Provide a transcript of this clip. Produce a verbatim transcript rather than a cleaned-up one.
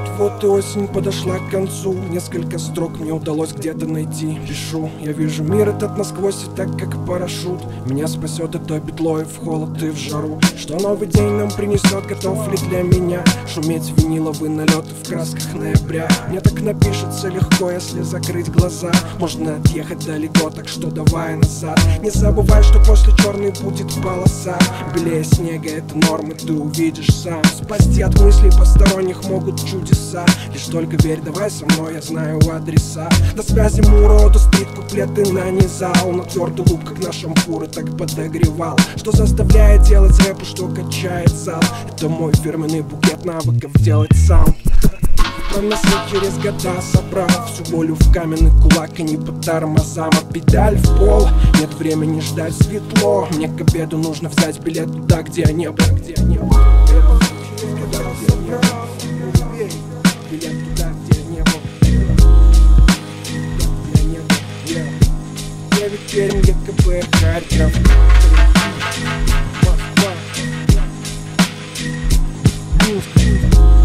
Вот и осень подошла к концу. Несколько строк мне удалось где-то найти. Пишу, я вижу мир этот насквозь, и так как парашют меня спасет это бедло и в холод, и в жару. Что новый день нам принесет, готов ли для меня шуметь виниловый налет в красках ноября. Мне так напишется легко, если закрыть глаза. Можно отъехать далеко, так что давай назад. Не забывай, что после черной будет полоса. Белее снега — это нормы, ты увидишь сам. Спасти от мыслей посторонних могут чудеса. Лишь только верь, давай со мной, я знаю адреса. До связи Муроду стрит куплеты нанизал. На твердый лук, как на шампуры, так подогревал. Что заставляет делать рэп, что качает зал. Это мой фирменный букет навыков делать саунд. Проносил через года, собрал всю волю в каменный кулак и не по тормозам, а педаль в пол. Нет времени ждать светло. Мне к обеду нужно взять билет туда, где я не был, где я не был. Билет туда, где я не был. Где я не был. Девять Пермь, ЕКБ, Харьков. Москва. Минск.